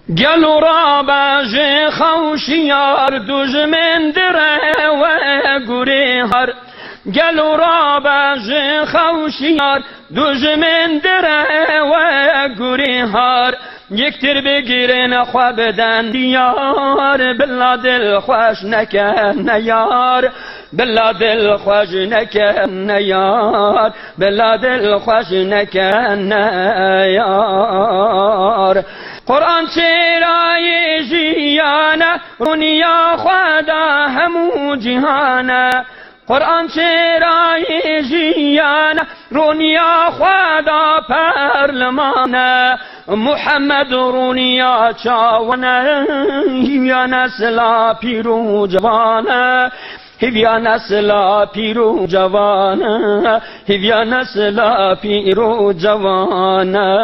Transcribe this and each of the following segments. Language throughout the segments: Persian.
گلو را باجی خوشیار دژمن دره و گوری هر گلو را باجی خوشیار دژمن دره و گوری هر یکتر بگیرن خواب بدن دیار بلا دل خوش نکن یار بلا دل خوش نکن یار بلا دل خوش نکن یار قرآن چرای جیانه رونیا خدا همو جهانه قرآن چرای جیانه رونیا خدا پرلمانه محمد رونیا چاونه یا نسلا پیرو جوانه هیویا نسلا پیرو جوانه هیویا نسلا پیرو جوانه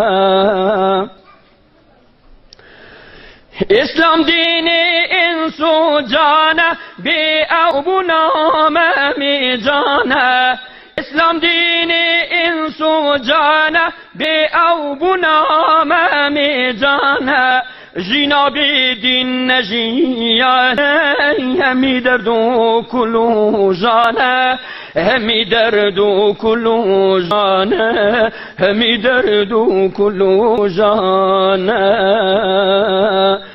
اسلام دین انسو جانه بی او بنامه می جانه اسلام دین انسو جانه بی او بنامه می جانه جینا بی دین نجیانه همی درد و کلو جانه همی درد و کلو جانه همی درد و کلو جانه